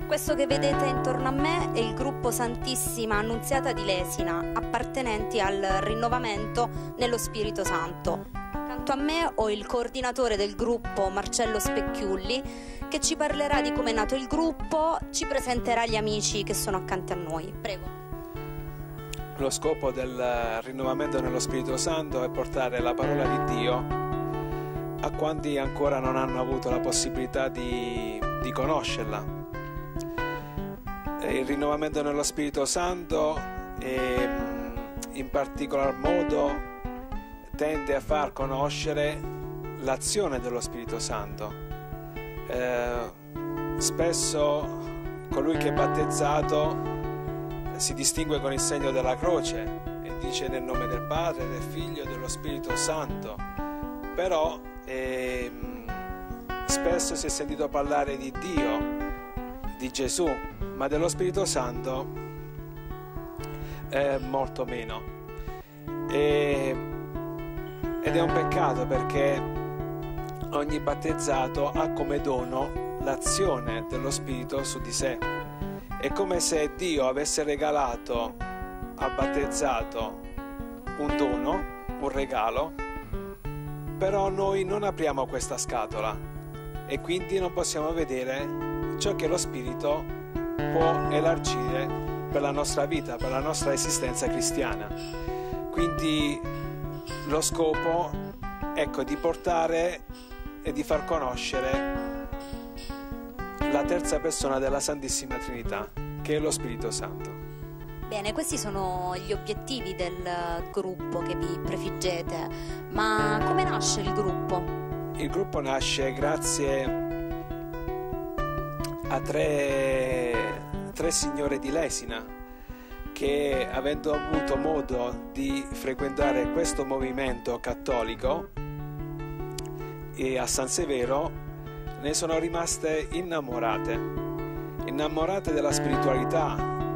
Questo che vedete intorno a me è il gruppo Santissima Annunziata di Lesina, appartenenti al rinnovamento nello Spirito Santo. Accanto a me ho il coordinatore del gruppo, Marcello Specchiulli, che ci parlerà di come è nato il gruppo, ci presenterà gli amici che sono accanto a noi. Prego. Lo scopo del rinnovamento nello Spirito Santo è portare la parola di Dio a quanti ancora non hanno avuto la possibilità di conoscerla. Il rinnovamento nello Spirito Santo in particolar modo tende a far conoscere l'azione dello Spirito Santo. Spesso colui che è battezzato si distingue con il segno della croce e dice nel nome del Padre, del Figlio e dello Spirito Santo, però spesso si è sentito parlare di Dio, di Gesù, ma dello Spirito Santo molto meno. Ed è un peccato, perché ogni battezzato ha come dono l'azione dello Spirito su di sé. È come se Dio avesse regalato al battezzato un dono, un regalo, però noi non apriamo questa scatola e quindi non possiamo vedere ciò che lo Spirito può elargire per la nostra vita, per la nostra esistenza cristiana. Quindi lo scopo, ecco, di portare e di far conoscere la terza persona della Santissima Trinità, che è lo Spirito Santo. Bene, questi sono gli obiettivi del gruppo che vi prefiggete, ma come nasce il gruppo? Il gruppo nasce grazie a tre signore di Lesina che, avendo avuto modo di frequentare questo movimento cattolico e a San Severo, ne sono rimaste innamorate della spiritualità,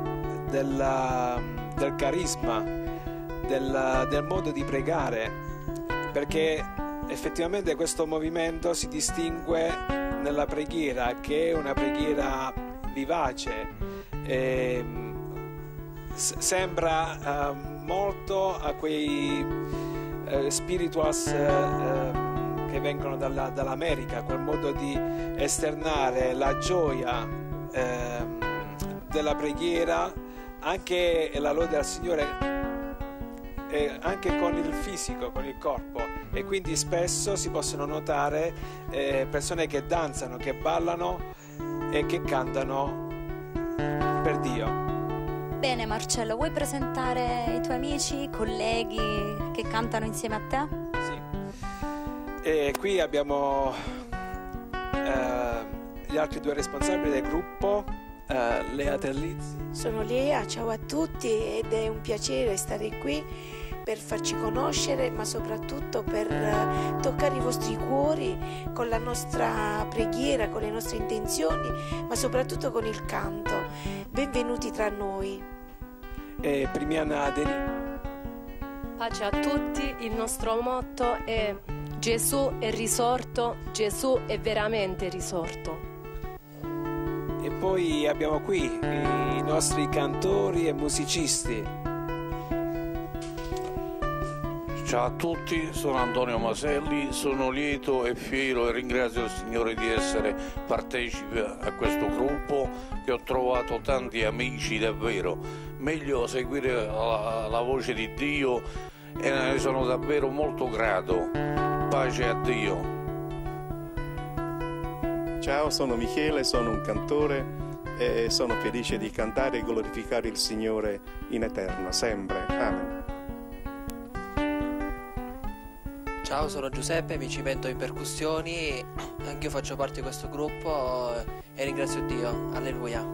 del carisma, del modo di pregare, perché effettivamente questo movimento si distingue nella preghiera, che è una preghiera vivace, sembra molto a quei spirituals che vengono dall'America, quel modo di esternare la gioia della preghiera, anche la lode al Signore, anche con il fisico, con il corpo, e quindi spesso si possono notare persone che danzano, che ballano e che cantano per Dio. Bene Marcello, vuoi presentare i tuoi amici, colleghi che cantano insieme a te? E qui abbiamo gli altri due responsabili del gruppo, Lea Terlizzi. Sono Lea, ciao a tutti, ed è un piacere stare qui per farci conoscere, ma soprattutto per toccare i vostri cuori con la nostra preghiera, con le nostre intenzioni, ma soprattutto con il canto. Benvenuti tra noi. E Primiana Adeni. Pace a tutti, il nostro motto è: Gesù è risorto, Gesù è veramente risorto. E poi abbiamo qui i nostri cantori e musicisti. Ciao a tutti, sono Antonio Maselli, sono lieto e fiero e ringrazio il Signore di essere partecipe a questo gruppo, che ho trovato tanti amici davvero. Meglio seguire la voce di Dio e ne sono davvero molto grato. Pace a Dio. Ciao, sono Michele, sono un cantore e sono felice di cantare e glorificare il Signore in eterno, sempre. Amen. Ciao, sono Giuseppe, mi cimento in percussioni, anch'io faccio parte di questo gruppo e ringrazio Dio. Alleluia.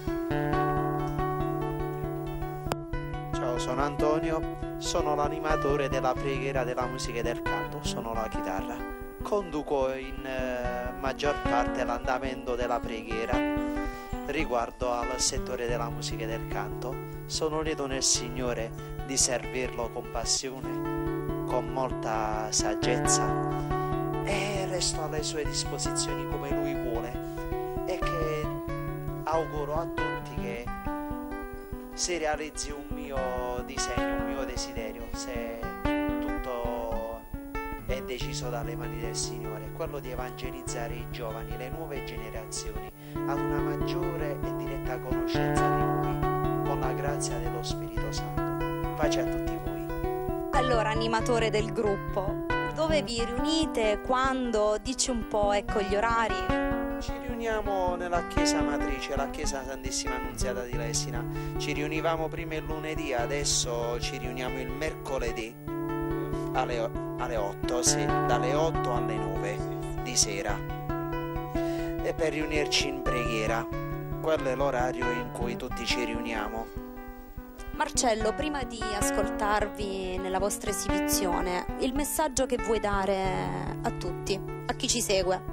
Ciao, sono Antonio, sono l'animatore della preghiera, della musica e del canto, sono la chitarra. Conduco in maggior parte l'andamento della preghiera riguardo al settore della musica e del canto. Sono lieto nel Signore di servirlo con passione, con molta saggezza, e resto alle sue disposizioni come Lui vuole, e che auguro a tutti che si realizzi un mio disegno, un mio desiderio, se tutto è deciso dalle mani del Signore, quello di evangelizzare i giovani, le nuove generazioni, ad una maggiore e diretta conoscenza di Lui, con la grazia dello Spirito Santo. Pace a tutti voi. Allora, animatore del gruppo, dove vi riunite, quando? Dici un po', ecco, gli orari. Ci riuniamo nella chiesa matrice, la chiesa Santissima Annunziata di Lesina. Ci riunivamo prima il lunedì, adesso ci riuniamo il mercoledì alle 8, sì, dalle 8 alle 9 di sera, e per riunirci in preghiera. Quello è l'orario in cui tutti ci riuniamo. Marcello, prima di ascoltarvi nella vostra esibizione, il messaggio che vuoi dare a tutti, a chi ci segue?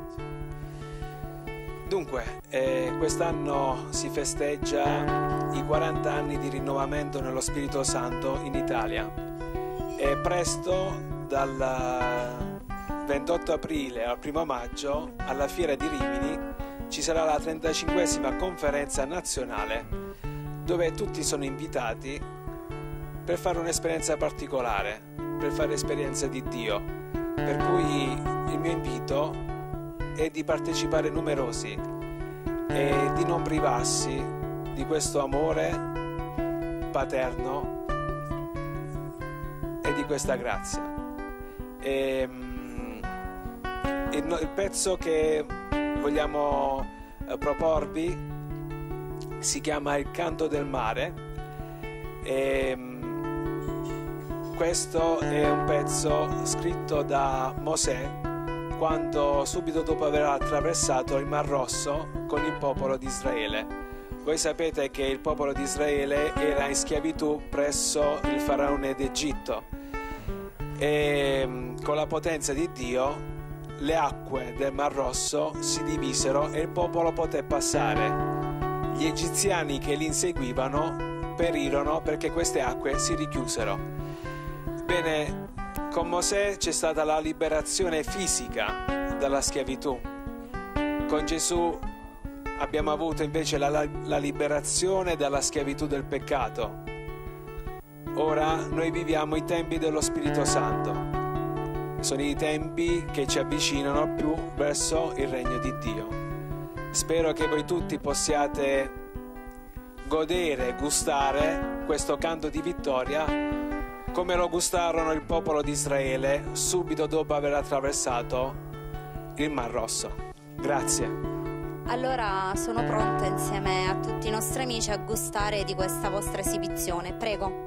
Dunque, quest'anno si festeggia i 40 anni di rinnovamento nello Spirito Santo in Italia, e presto, dal 28 aprile al 1 maggio, alla Fiera di Rimini, ci sarà la 35esima conferenza nazionale, dove tutti sono invitati per fare un'esperienza particolare, per fare esperienza di Dio. Per cui il mio invito è di partecipare numerosi e di non privarsi di questo amore paterno e di questa grazia. Il pezzo che vogliamo proporvi si chiama Il canto del mare, e questo è un pezzo scritto da Mosè quando, subito dopo aver attraversato il Mar Rosso con il popolo di Israele. Voi sapete che il popolo di Israele era in schiavitù presso il faraone d'Egitto, e con la potenza di Dio le acque del Mar Rosso si divisero e il popolo poté passare. Gli egiziani che li inseguivano perirono perché queste acque si richiusero. Bene, con Mosè c'è stata la liberazione fisica dalla schiavitù. Con Gesù abbiamo avuto invece la liberazione dalla schiavitù del peccato. Ora noi viviamo i tempi dello Spirito Santo. Sono i tempi che ci avvicinano più verso il regno di Dio. Spero che voi tutti possiate godere, gustare questo canto di vittoria come lo gustarono il popolo di Israele subito dopo aver attraversato il Mar Rosso. Grazie. Allora sono pronta insieme a tutti i nostri amici a gustare di questa vostra esibizione. Prego.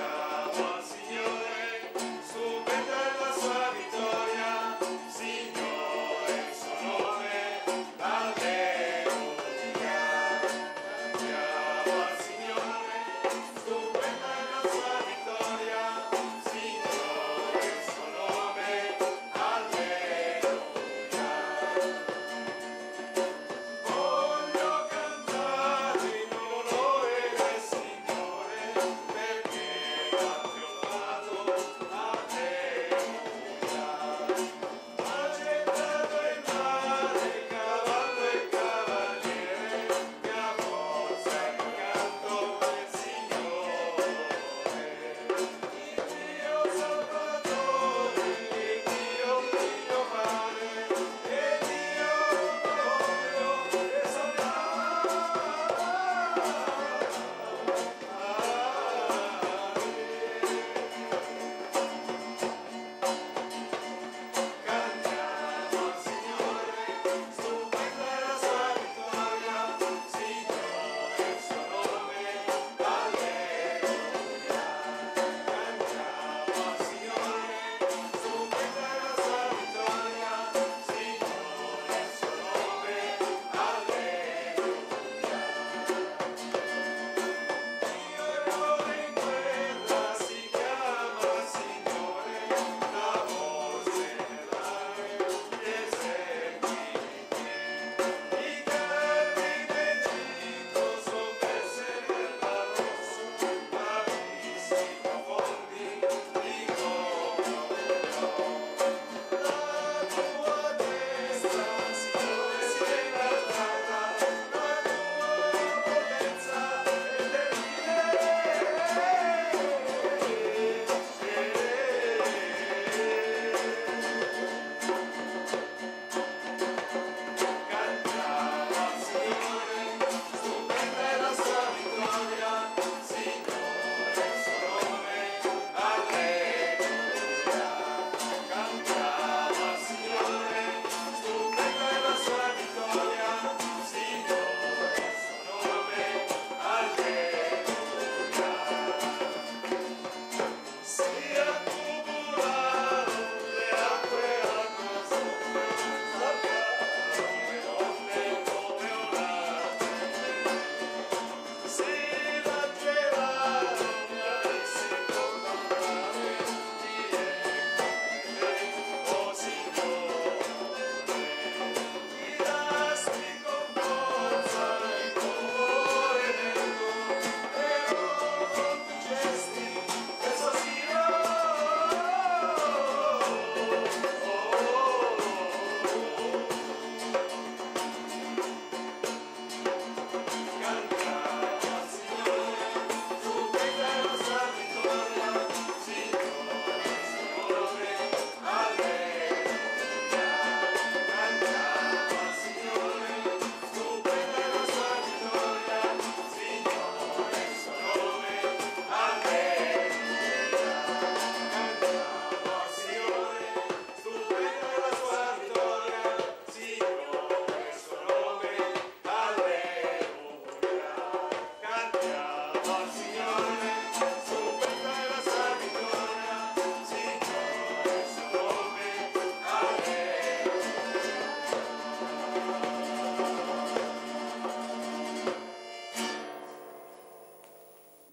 Signore, stupenda è la sua vittoria, Signore.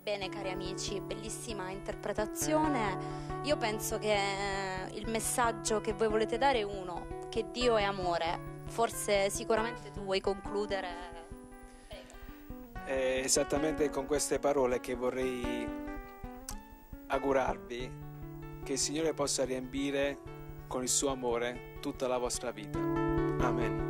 Bene cari amici, bellissima interpretazione. Io penso che il messaggio che voi volete dare è uno, che Dio è amore. Forse sicuramente tu vuoi concludere. È esattamente con queste parole che vorrei augurarvi che il Signore possa riempire con il suo amore tutta la vostra vita. Amen.